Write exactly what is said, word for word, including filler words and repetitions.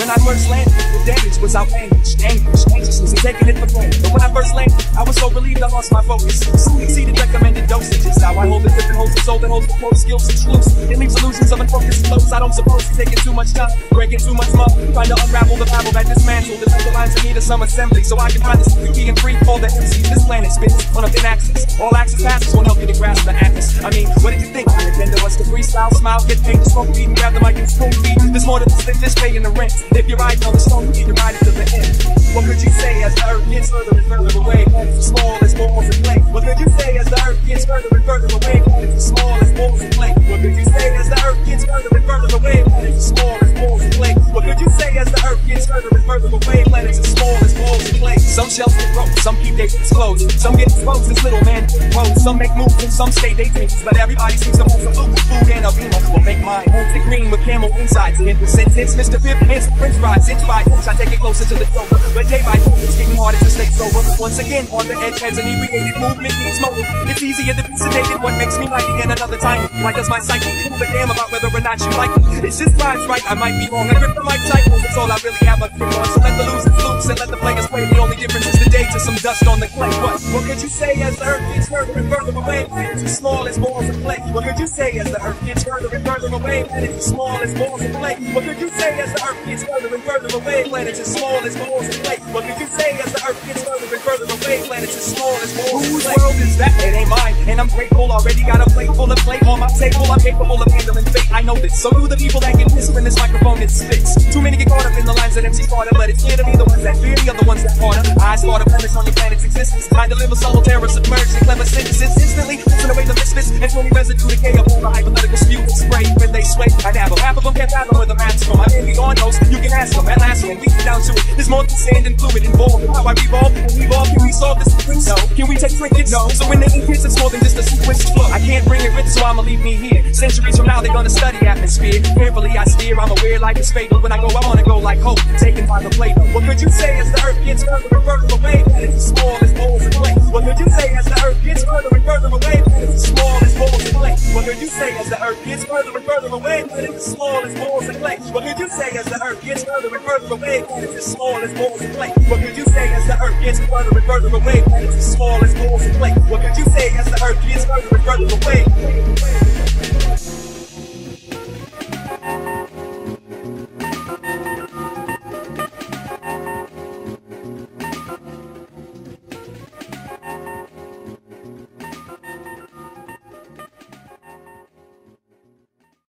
When I first landed, the damage was outlandish, anguish, anxiousness, and taking it for granted. But when I first landed, I was so relieved I lost my focus. Soon exceeded recommended dosages. Now I hold a different holds the soul that holds the core skills exclusive. It leaves illusions of unfocused flows. I don't suppose it's taking too much time, breaking too much mud, trying to unravel the babble that dismantled the mental lines in need of some assembly, so I can find the security and free all the M Cs. This planet spins on a thin axis. All access passes won't help you to grasp the atlas. I mean, what did you think? The agenda was to freestyle, smile, get paid to smoke weed, and grab the mic and spoon feed. There's more to this than just paying the rent. If you're riding on the stone, you need to ride it to the end. What could you say as the earth gets further and further away? It's small as balls and play. What could you say as the earth gets further and further away? It's small as balls and play. What could you say as the earth gets further and further away? It's small as balls and play. What could you say as the earth gets further and further away? Planets as small as balls and play. Some shells get broke, some keep their closed. Some get exposed as little man pose. Some make moves and some stay daydreams. But everybody seems to move some food, food and a beamer. Will make mine multi green with camel insides. In the sentence, Mister Pip hits French fries. Inch by inch, I take it closer to the shoulder. But day by day, it's getting harder to stay sober. Once again, on the edge, has an inebriated movement needs motive. It's easier to be sedated. What makes me mighty and another time? Why does my psyche give a damn about whether or not you like it? It's just rhymes right, I might be wrong. I grip the mic tight, that's all I really have a grip on. So let the losers loose and let the players play. The only difference is the day to some dust on the clay. What, what could you say as the earth gets further and further away? It's as small as balls of clay. What could you say as the earth gets further and further away? It's as small as balls of clay. What could you say as the earth gets further and further away? Planets as small as balls of clay. What could you say as the earth gets further and further away? Planets as small as balls of clay. Whose world is that? It ain't mine, and I'm grateful. Already got a plate full of play on my table. I'm capable of handling fate. I know this. So do the people that get pissed when this microphone gets fixed. Too many get caught up in the lines that M C started, but it's clear to me the ones that fear the other ones that harder. I start a premise on your planet's existence. I deliver subtle terror, submerged in clever sentences. Instantly, listen away the misfits and slowly residue decay of all the hypothetical spew spray when they sway. I dabble. Half of them can't fathom where the math's from. I mean, the on knows. You can ask them. At last, when we get down to it, there's more than sand and fluid involved. How I revolve and evolve. Can we solve this? No. Can we take cricket? No. So when the ink hits, it's more than just a sequence flow. I can't bring it with, so I'ma leave me here. Centuries from now, they're gonna study atmosphere. Carefully, I steer. I'm aware like it's fatal. When I go, I wanna go like hope, taken by the flavor. What could you say as the earth gets further and further away? It's as small as balls and clay. What could you say as the earth gets further and further away? It's as small as balls and clay. What could you say as the earth gets further and further away? It's as small as balls and clay. What could you say as the earth gets further and further away? It's as small as balls and clay. What could you say as the earth gets further and further away? It's as small as balls and clay. What could you say as the earth gets further and further away?